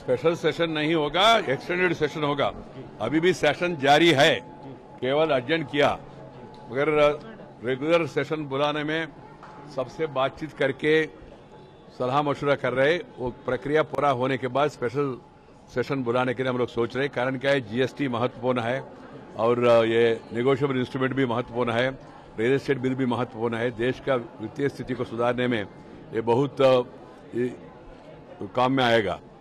Special session नहीं होगा, extended session होगा। अभी भी सेशन जारी है, केवल अर्जेंट किया, मगर रेगुलर सेशन बुलाने में सबसे बातचीत करके सलाह मशवरा कर रहे। वो प्रक्रिया पूरा होने के बाद स्पेशल सेशन बुलाने के लिए हम लोग सोच रहे। कारण क्या है, जीएसटी महत्वपूर्ण है और ये नेगोशिएबल इंस्ट्रूमेंट भी महत्वपूर्ण है, रियल एस्टेट बिल भी महत्वपूर्ण है। देश का वित्तीय स्थिति को सुधारने में ये बहुत काम में आएगा।